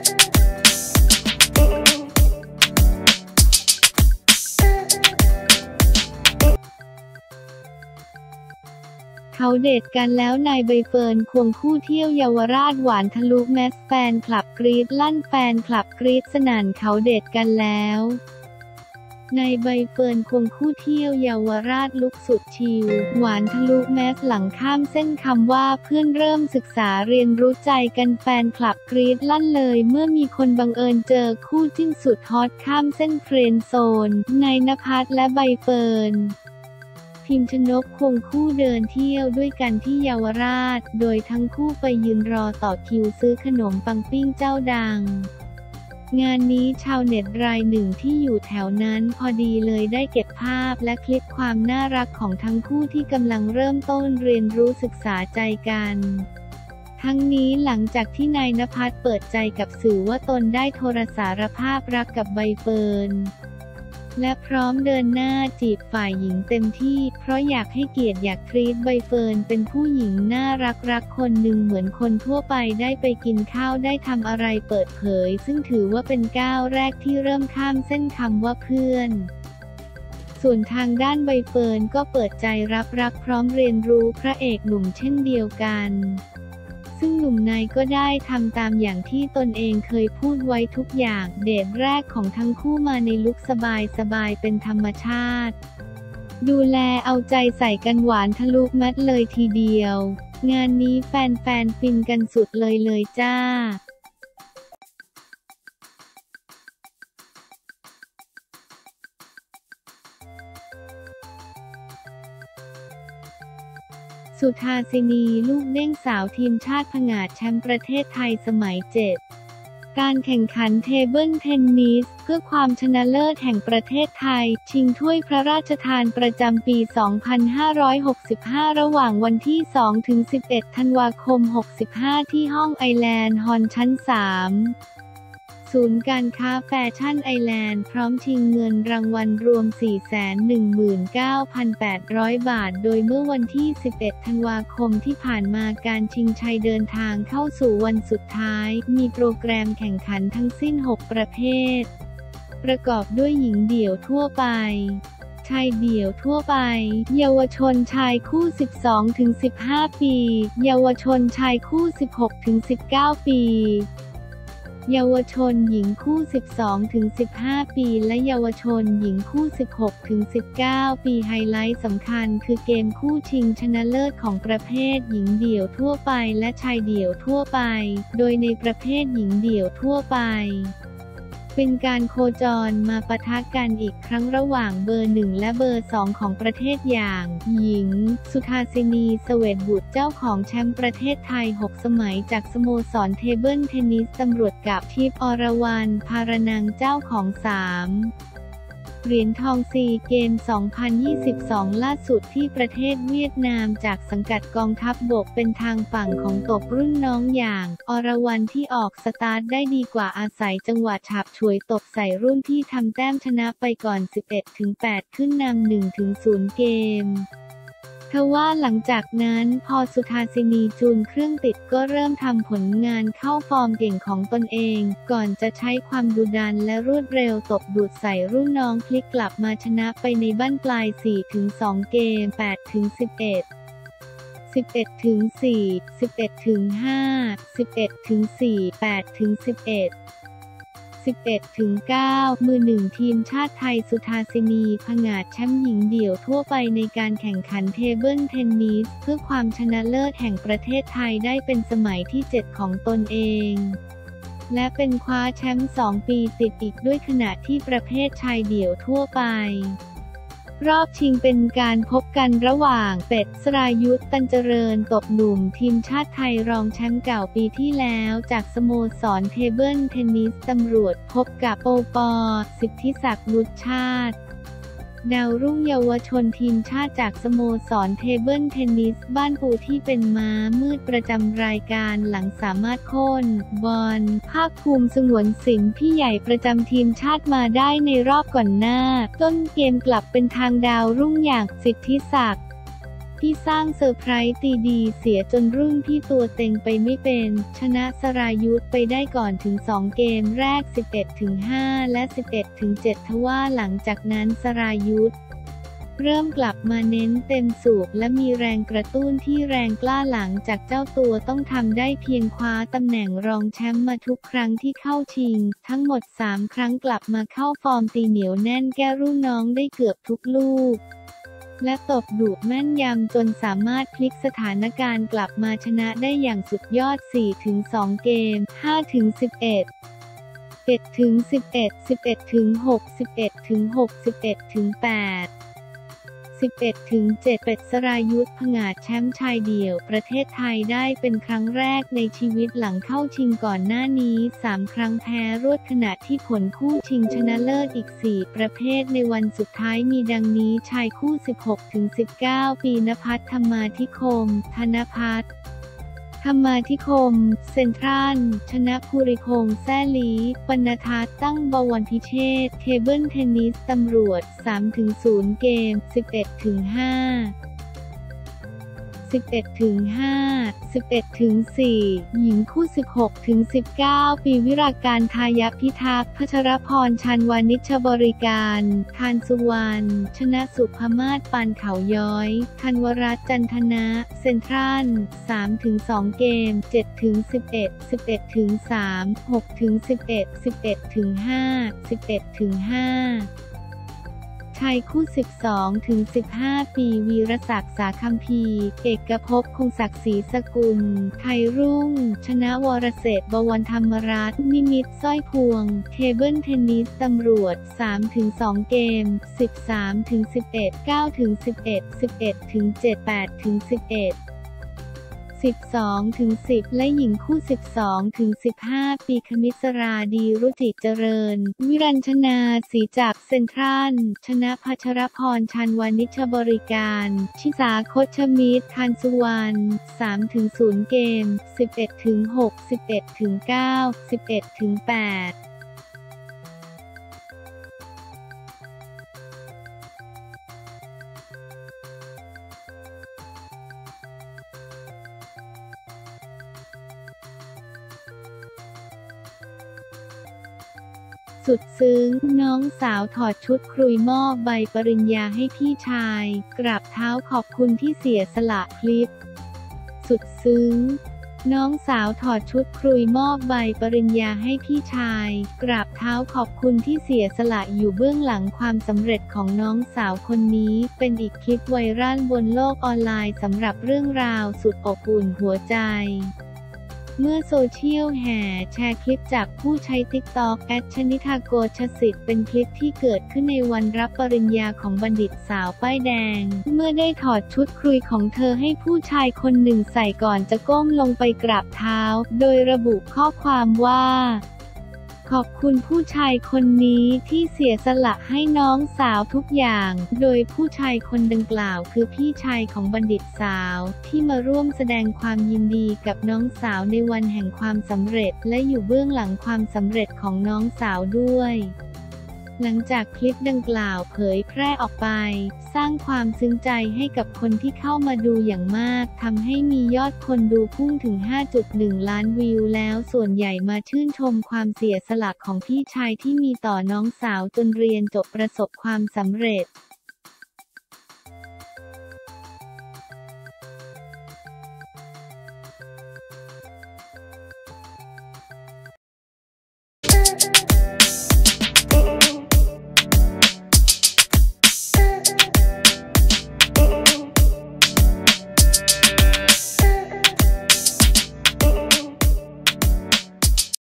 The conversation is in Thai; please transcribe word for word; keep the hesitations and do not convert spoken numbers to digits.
เขาเดทกันแล้วนายใบเฟิร์นควงคู่เที่ยวเยาวราชหวานทะลุแมสแฟนคลับกรี๊ดลั่นแฟนคลับกรี๊ดสนั่นเขาเดทกันแล้วนายใบเฟิร์นควงคู่เที่ยวเยาวราชลุกสุดชิลหวานทะลุแมสหลังข้ามเส้นคำว่าเพื่อนเริ่มศึกษาเรียนรู้ใจกันแฟนคลับกรี๊ดลั่นเลยเมื่อมีคนบังเอิญเจอคู่จิ้นสุดฮอตข้ามเส้นเฟรนด์โซนนายณภัสและใบเฟิร์นพิมชนกควงคู่เดินเที่ยวด้วยกันที่เยาวราชโดยทั้งคู่ไปยืนรอต่อคิวซื้อขนมปังปิ้งเจ้าดังงานนี้ชาวเน็ตรายหนึ่งที่อยู่แถวนั้นพอดีเลยได้เก็บภาพและคลิปความน่ารักของทั้งคู่ที่กำลังเริ่มต้นเรียนรู้ศึกษาใจกันทั้งนี้หลังจากที่นายณภัสเปิดใจกับสื่อว่าตนได้โทรสารภาพรักกับใบเฟิร์นและพร้อมเดินหน้าจีบฝ่ายหญิงเต็มที่เพราะอยากให้เกียรติอยากทรีตใบเฟิร์นเป็นผู้หญิงน่ารักรักคนหนึ่งเหมือนคนทั่วไปได้ไปกินข้าวได้ทำอะไรเปิดเผยซึ่งถือว่าเป็นก้าวแรกที่เริ่มข้ามเส้นคำว่าเพื่อนส่วนทางด้านใบเฟิร์นก็เปิดใจรับรักพร้อมเรียนรู้พระเอกหนุ่มเช่นเดียวกันซึ่งหนุ่มนายก็ได้ทำตามอย่างที่ตนเองเคยพูดไว้ทุกอย่างเดทแรกของทั้งคู่มาในลุคสบายๆเป็นธรรมชาติดูแลเอาใจใส่กันหวานทะลุแมสเลยทีเดียวงานนี้แฟนๆฟินกันสุดเลยเลยจ้าสุธาสินีลูกเด้งสาวทีมชาติผงาดแชมป์ประเทศไทยสมัยเจ็ดการแข่งขันเทเบิลเทนนิสเพื่อความชนะเลิศแห่งประเทศไทยชิงถ้วยพระราชทานประจำปี สองพันห้าร้อยหกสิบห้า ระหว่างวันที่ สองถึงสิบเอ็ด ธันวาคม หกสิบห้า ที่ห้องไอแลนด์ฮอลล์ชั้น สามศูนย์การค้าแฟชั่นไอแลนด์พร้อมชิงเงินรางวัลรวม สี่แสนหนึ่งหมื่นเก้าพันแปดร้อย บาทโดยเมื่อวันที่ สิบเอ็ด ธันวาคมที่ผ่านมาการชิงชัยเดินทางเข้าสู่วันสุดท้ายมีโปรแกรมแข่งขันทั้งสิ้น หก ประเภทประกอบด้วยหญิงเดี่ยวทั่วไปชายเดี่ยวทั่วไปเยาวชนชายคู่ สิบสองถึงสิบห้า ปีเยาวชนชายคู่ สิบหกถึงสิบเก้า ปีเยาวชนหญิงคู่ สิบสองถึงสิบห้า ปีและเยาวชนหญิงคู่ สิบหกถึงสิบเก้า ปีไฮไลท์สำคัญคือเกมคู่ชิงชนะเลิศของประเภทหญิงเดี่ยวทั่วไปและชายเดี่ยวทั่วไปโดยในประเภทหญิงเดี่ยวทั่วไปเป็นการโคจรมาปะทะกันอีกครั้งระหว่างเบอร์หนึ่งและเบอร์สองของประเทศอย่างหญิงสุธาสินีเสวตบุตรเจ้าของแชมป์ประเทศไทยหกสมัยจากสโมสรเทเบิลเทนนิสตำรวจกับทิพย์อรวรรณภารนังเจ้าของสามเหรียญทองซีเกม สองพันยี่สิบสอง ล่าสุดที่ประเทศเวียดนามจากสังกัดกองทัพบกเป็นทางฝั่งของตบรุ่นน้องอย่างอรวรรณที่ออกสตาร์ทได้ดีกว่าอาศัยจังหวะฉาบฉวยตบใส่รุ่นที่ทำแต้มชนะไปก่อน สิบเอ็ดถึงแปด ขึ้นนำ หนึ่งถึงศูนย์ เกมทว่าหลังจากนั้นพอสุธาสินีจูนเครื่องติดก็เริ่มทำผลงานเข้าฟอร์มเก่งของตนเองก่อนจะใช้ความดุดันและรวดเร็วตบดูดใส่รุ่นน้องพลิกกลับมาชนะไปในบั้นปลาย สี่ถึงสอง เกม แปดถึงสิบเอ็ด สิบเอ็ดถึงสี่ สิบเอ็ดถึงห้า สิบเอ็ดถึงสี่ แปดถึงสิบเอ็ดสิบเอ็ดถึงเก้า มือหนึ่งทีมชาติไทยสุธาสินีผงาดแชมป์หญิงเดี่ยวทั่วไปในการแข่งขันเทเบิลเทนนิสเพื่อความชนะเลิศแห่งประเทศไทยได้เป็นสมัยที่ เจ็ด ของตนเองและเป็นคว้าแชมป์สองปีติดอีกด้วยขณะที่ประเภทชายเดี่ยวทั่วไปรอบชิงเป็นการพบกันระหว่างเป็ด สรายุทธ ตันเจริญตบหนุ่มทีมชาติไทยรองแชมป์เก่าปีที่แล้วจากสโมสรเทเบิลเทนนิสตำรวจพบกับโอปอ สิทธิศักดิ์วุฒิชาติดาวรุ่งเยาวชนทีมชาติจากสโมสรเทเบิลเทนนิสบ้านปูที่เป็นม้ามืดประจำรายการหลังสามารถโค่นบอลภาคภูมิสงวนสินพี่ใหญ่ประจำทีมชาติมาได้ในรอบก่อนหน้าต้นเกมกลับเป็นทางดาวรุ่งอย่างสิทธิศักดิ์ที่สร้างเซอร์ไพรส์ตีดีเสียจนรุ่นพี่ตัวเต็งไปไม่เป็นชนะสรายุทธไปได้ก่อนถึงสองเกมแรก สิบเอ็ดถึงห้า และ สิบเอ็ดถึงเจ็ด ทว่าหลังจากนั้นสรายุทธเริ่มกลับมาเน้นเต็มสูบและมีแรงกระตุ้นที่แรงกล้าหลังจากเจ้าตัวต้องทำได้เพียงคว้าตำแหน่งรองแชมป์มาทุกครั้งที่เข้าชิงทั้งหมดสามครั้งกลับมาเข้าฟอร์มตีเหนียวแน่นแก้รุ่นน้องได้เกือบทุกลูกและตบดุแม่นยำจนสามารถพลิกสถานการณ์กลับมาชนะได้อย่างสุดยอด สี่ถึงสอง เกม ห้าถึงสิบเอ็ด เอ็ดถึงสิบเอ็ด สิบเอ็ดถึงหก สิบเอ็ดถึงหก สิบเอ็ดถึงแปด สิบเอ็ดถึงเจ็ด เป็ดสรายุทธผงาดแชมป์ชายเดี่ยวประเทศไทยได้เป็นครั้งแรกในชีวิตหลังเข้าชิงก่อนหน้านี้สามครั้งแพ้รวดขณะที่ผลคู่ชิงชนะเลิศอีกสี่ประเภทในวันสุดท้ายมีดังนี้ชายคู่ สิบหกถึงสิบเก้า ปีณภัทร ธรรมาธิคม ธนภัทร ธรรมาธิคม เซ็นทรัล ชนะภูริพงษ์ แซ่ลี ปณทัศน์ ตั้งบวรพิเชษฐ์ เทเบิลเทนนิส ตำรวจ สามถึงศูนย์ เกม สิบเอ็ดถึงห้า สิบเอ็ดถึงห้า สิบเอ็ดถึงสี่ หญิงคู่ สิบหกถึงสิบเก้า ปีวิราการทายพิทักษ์ พัชรพร ชันวานิชบริการทานสุวรรณ ชนะสุภมาศ ปานเขาย้อยธันวรัตน์ จันทนะ เซ็นทรัล สามถึงสอง เกม เจ็ดถึงสิบเอ็ด สิบเอ็ดถึงสาม หกถึงสิบเอ็ด สิบเอ็ดถึงห้า สิบเอ็ดถึงห้าชายคู่ สิบสองถึงสิบห้า ปีวีรศักดิ์ สาคัมภีร์ เอกภพ คงศักดิ์ศรีสกุล ไทยรุ่ง ชนะวรเศรษฐ์ บวรธรรมรัตน์ นิมิตร สร้อยพวง เทเบิลเทนนิส ตำรวจ สามถึงสอง เกม สิบสามถึงสิบเอ็ด เก้าถึงสิบเอ็ด สิบเอ็ดถึงเจ็ด แปดถึงสิบเอ็ด สิบสองถึงสิบ และหญิงคู่ สิบสองถึงสิบห้า ปีคมิสราดีรุจิเจริญ วิรัญชนา ศรีจักร เซ็นทรัล ชนะพัชรพร ชันวานิชบริการ ชิสาคชมิตร ทานสุวรรณ สามถึงศูนย์ เกม สิบเอ็ดถึงหก สิบเอ็ดถึงเก้า สิบเอ็ดถึงแปดสุดซึ้งน้องสาวถอดชุดคุยมอบใบปริญญาให้พี่ชายกราบเท้าขอบคุณที่เสียสละคลิปสุดซึ้งน้องสาวถอดชุดคุยมอบใบปริญญาให้พี่ชายกราบเท้าขอบคุณที่เสียสละอยู่เบื้องหลังความสำเร็จของน้องสาวคนนี้เป็นอีกคลิปไวรัลบนโลกออนไลน์สำหรับเรื่องราวสุดอบอุ่นหัวใจเมื่อโซเชียลแห่แชร์คลิปจากผู้ใช้ ติ๊กต็อก แอท ชนิธาโกชสิทธิ์เป็นคลิปที่เกิดขึ้นในวันรับปริญญาของบัณฑิตสาวป้ายแดงเมื่อได้ถอดชุดคุยของเธอให้ผู้ชายคนหนึ่งใส่ก่อนจะก้มลงไปกราบเท้าโดยระบุข้อความว่าขอบคุณผู้ชายคนนี้ที่เสียสละให้น้องสาวทุกอย่างโดยผู้ชายคนดังกล่าวคือพี่ชายของบัณฑิตสาวที่มาร่วมแสดงความยินดีกับน้องสาวในวันแห่งความสำเร็จและอยู่เบื้องหลังความสำเร็จของน้องสาวด้วยหลังจากคลิปดังกล่าวเผยแพร่ออกไปสร้างความซึ้งใจให้กับคนที่เข้ามาดูอย่างมากทำให้มียอดคนดูพุ่งถึง ห้าจุดหนึ่ง ล้านวิวแล้วส่วนใหญ่มาชื่นชมความเสียสละของพี่ชายที่มีต่อน้องสาวจนเรียนจบประสบความสำเร็จ